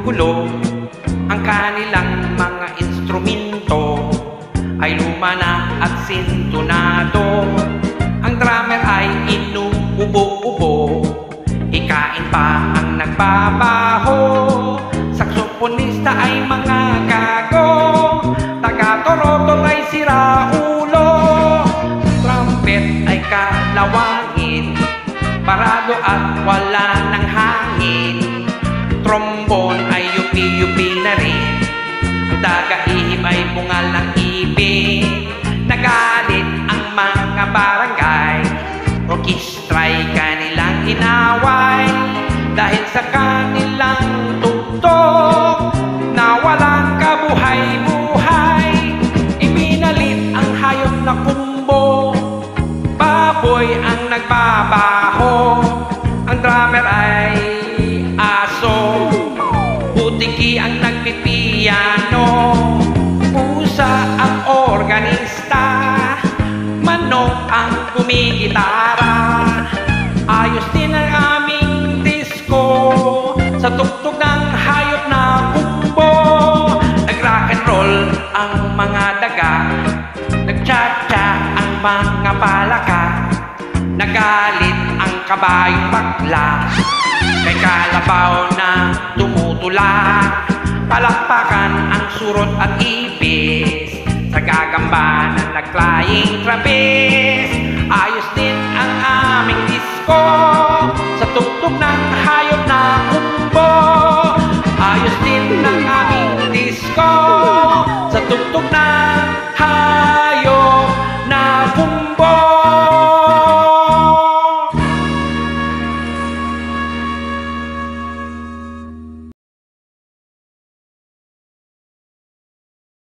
gulo. Ang kanilang mga instrumento ay luma na at sintonado. Ang drummer ay inuubo-ubo, hikain pa ang nagbabaho. Saksoponista ay mga gago, taga-torotol ay siraulo. Trumpet ay kalawangin, parado at wala ng hangin. Trombone ay yupi-yupi na rin, ang taga-ihip ay bungal ng ibig. Nagalit ang mga barangay, orkestra'y kanilang inaway. Dahil sa kanilang tugtog na walang kabuhay-buhay, ibinalit ang hayop na kumbo, baboy ang nagbabaho. Ang drummer ay aso, butiki ang nagpipiyano, pusa ang organista, manok ang kumigitara. Ayos din ang aming disco sa tugtog ng hayop na kumbo. Nag-rock and roll ang mga daga, nag-cha-cha ang mga palaka. Nagalit ang kabayong bakla, kay kalabaw na tumutula. Palakpakan ang surot at ipis, sa gagamba ng naglaying trapeze. Ayos din ang aming disco sa tugtog ng hayop na kumbo. Ayos din ang aming disco sa tugtog ng